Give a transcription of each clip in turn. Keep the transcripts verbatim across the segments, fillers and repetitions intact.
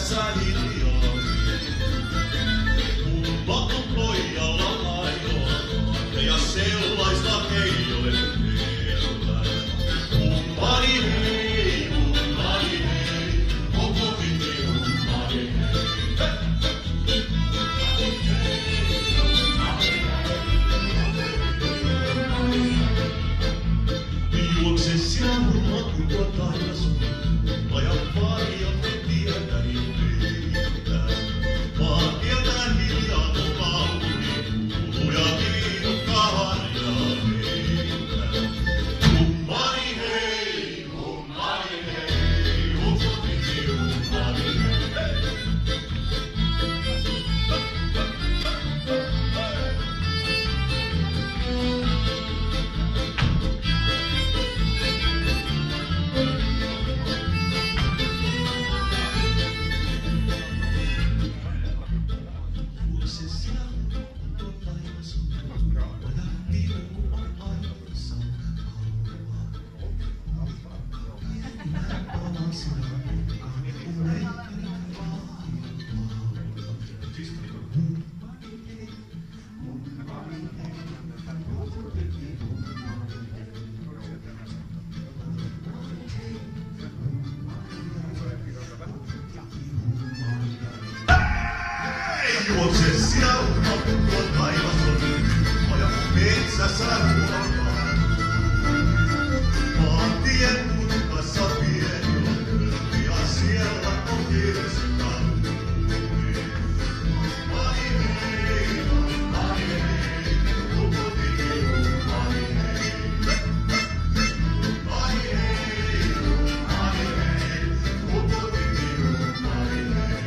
tässä hiljaa. Mulla on pojalla lainoa, ja sellaista ei ole vielä. Kumpani hei, kumpani hei, koko piti kumpani hei. Juokse sinä mulla kun tuo taivas on, ajan varjot tietäni meitä. Maantieltä hiljaa tuo lauluni kuuluu ja kiinottaa harjaa meitä. Kummani hei, kummani hei, kumpani kummani hei. Juokse sinä umma, kun tuo taivas on, aja metsässä ruokaa. Maantien mutkassa pieni on kyltti, ja siellä on kirsikkaluumi. Kummani hei, kummani hei, kumpani kummani hei. Kummani hei, kummani hei, kumpani kummani hei.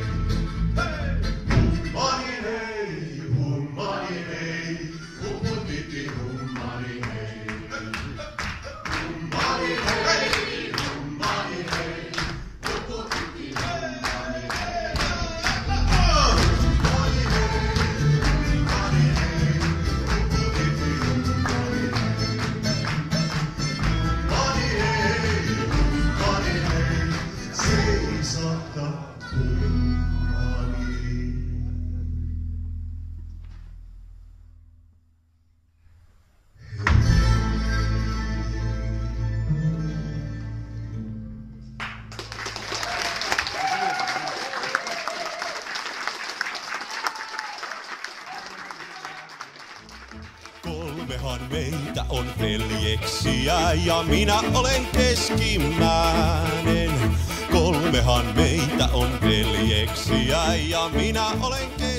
Hummani hei, hummani hei, hummutiti hummani hei. Hummani hei, hummani hei, hummutiti hummani hei. Hummani hei, hummani hei, hummutiti hummani hei. Hummani hei, hummani hei, seisahta hummani. Kolmehan meitä on veljeksiä ja minä olen keskimmäinen. Kolmehan meitä on veljeksiä ja minä olen keskimmäinen.